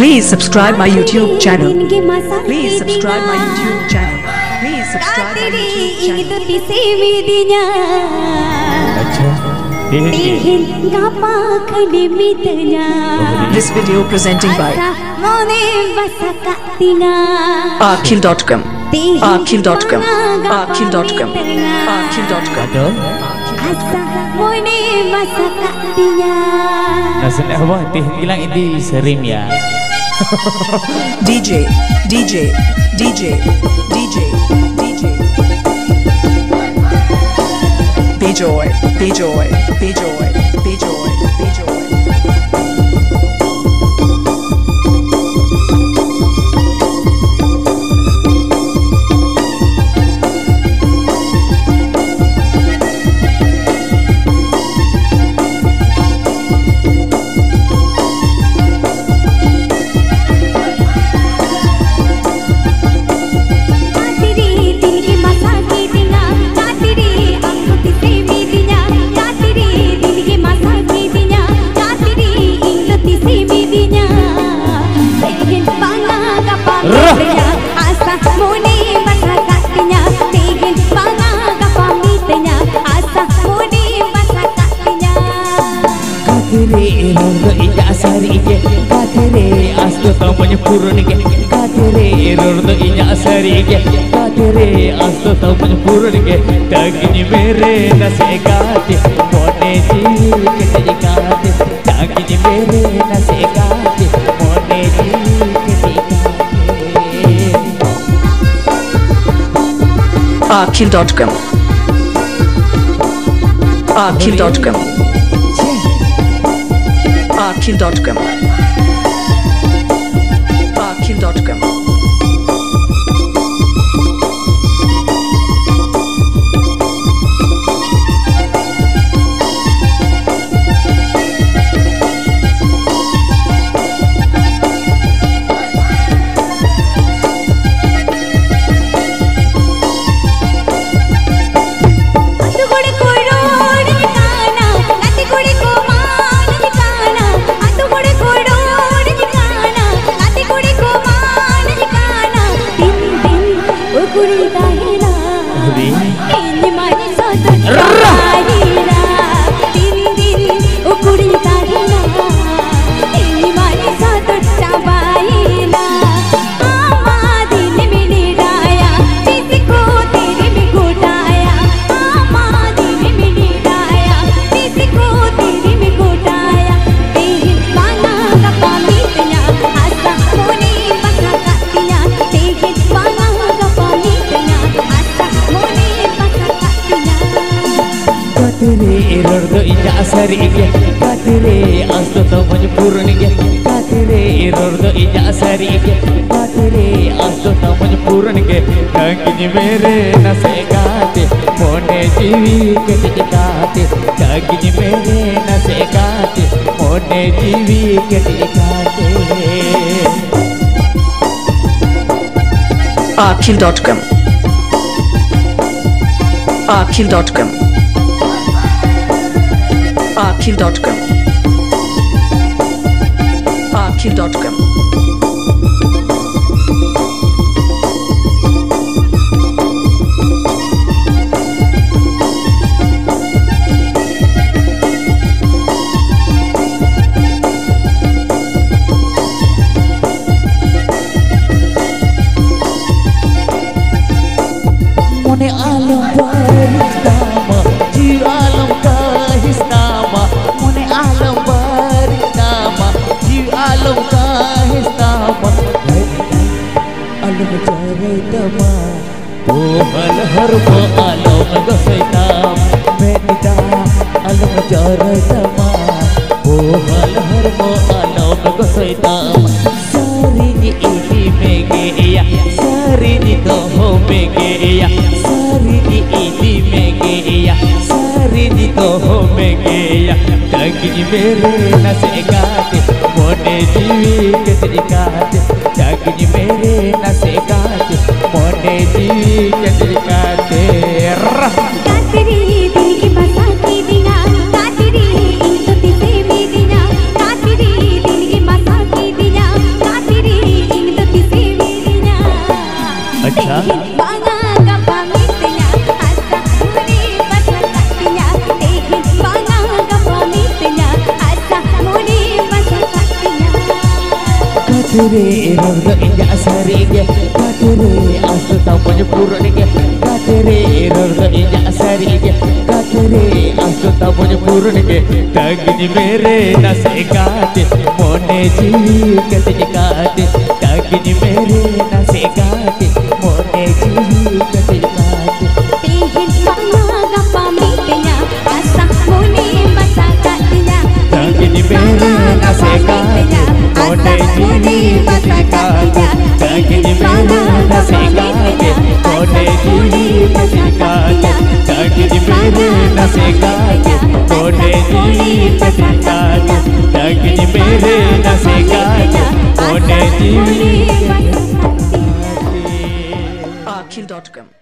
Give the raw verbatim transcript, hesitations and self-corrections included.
Please subscribe my YouTube channel. Please subscribe my YouTube channel. Please subscribe my YouTube channel. This video presenting by Akhil Dotcom. Akhil Dotcom. Akhil Dotcom. Akhil Dotcom. Nasan awak teh hilang ini serim ya. D J, D J, D J, D J, D J. Bejoy, Bejoy, Bejoy, Bejoy, Bejoy. Katere rondo ija asari ije, katere asto tamanya purun ije, katere rondo ija asari ije, katere asto tamanya purun ije, tagini mere nase gate, mone jiwi kete gate, tagini mere nase gate, mone jiwi kete gate. Akhil Dotcom. Akhil Dotcom. Akhil Dotcom. Akhil Dotcom. Katere rondo ija asari ije, katere asto tamanya purun ije, katere rondo ija asari ije, katere asto tamanya purun ije, tagini mere nase gate, mone jiwi kete gate, tagini mere nase gate, mone jiwi kete gate. Akhil Dotcom. Akhil Dotcom. Akhil Dotcom. Akhil Dotcom. Mone alam pertama, ji alam kahistama, mone alam pertama, ji alam kahistama, alam jarai tama, pohal harba alam Goshai tam, medita alam jarai tama, pohal harba alam Goshai tam, sari ni ini mege ya, sari ni doho mege ya, sari ni ini mege ya, sari ni doho mege ya, tagini mere nase gate, mone jiwi kete gate, tagini mere nase gate, mone jiwi kete gate. Kateri dil ki basa ki dina, kateri into tise mi dina, kateri dil ki basa ki dina, kateri Asa Banga gapa mitnya asa muni basakatinya Tehin banga gapa mitnya asa muni basakatinya Katere rordo inja sarige Katere astu tampanya puranige Katere rordo inja sarige Katere astu tampanya puranige Tagni mere nase gaate Mone jeevi katini gaate Tagni mere nase gaate Mone jeevi katini gaate Tehin banga gapa mitnya asa muni basakatinya Tagni mere nase gaate Mone jeevi katini gaate Tagni mere nase gaate Mone jeevi katini gaate Tagni mere nase gaate Mone jeevi katini gaate Tagni mere nase gaate Mone jeevi Akhil dot com